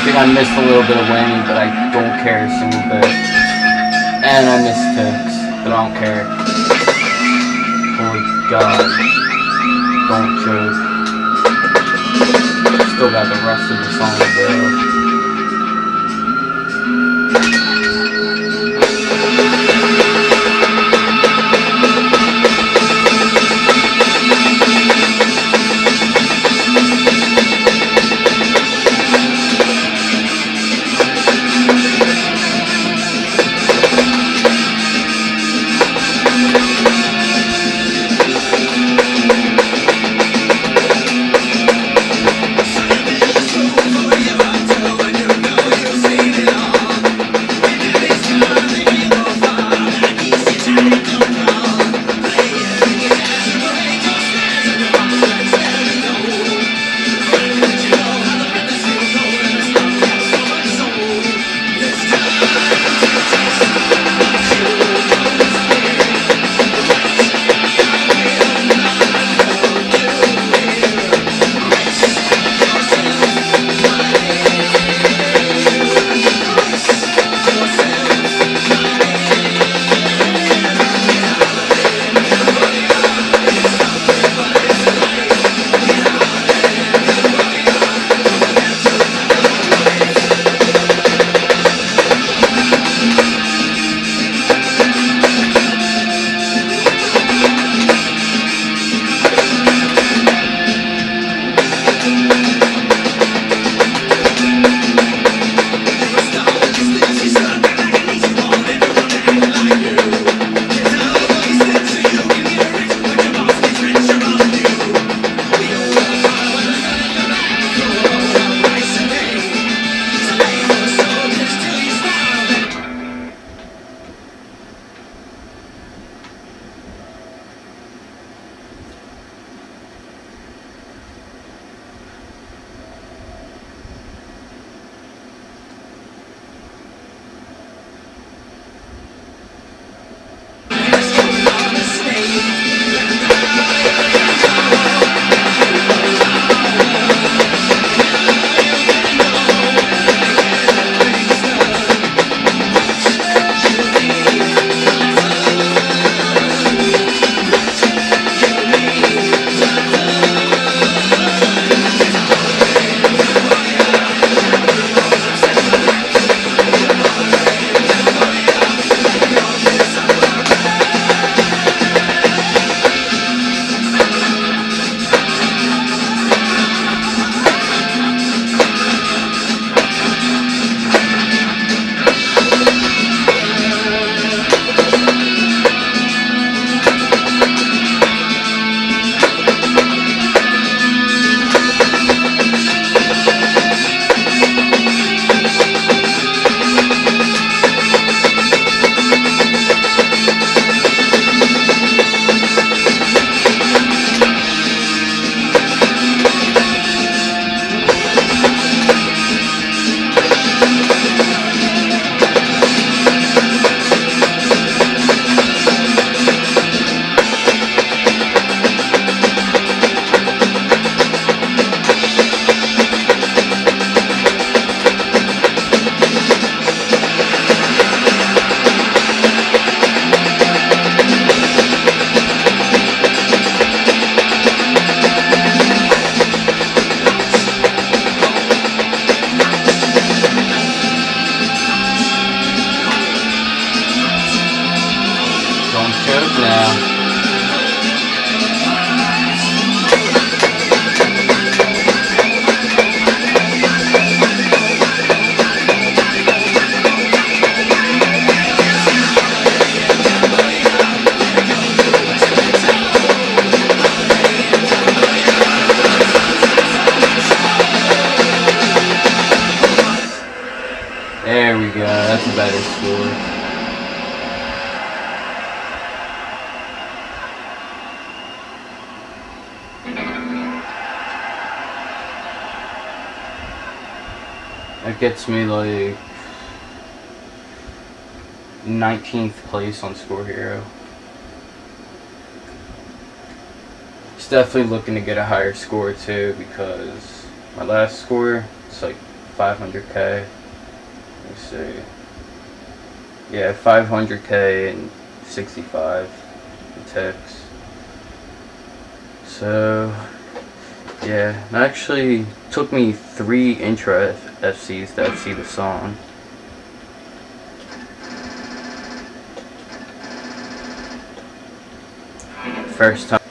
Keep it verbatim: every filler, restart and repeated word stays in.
think I missed a little bit of whammy, but I don't care a single bit. And I missed ticks, but I don't care. Holy God. Don't joke. Still got the rest of the song to go. There we go, that's a better score. That gets me like nineteenth place on Score Hero. It's definitely looking to get a higher score too, because my last score, it's like five hundred K. Let's see. Yeah, five hundred K and sixty-five ticks. So, yeah, it actually took me three intro F Cs to F C the song. First time.